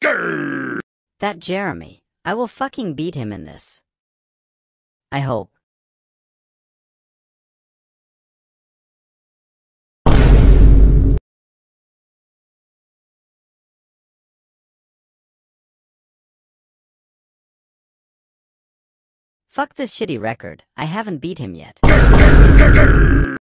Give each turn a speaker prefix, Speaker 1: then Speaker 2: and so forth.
Speaker 1: That Jeremy. I will fucking beat him in this. I hope. Fuck this shitty record. I haven't beat him yet.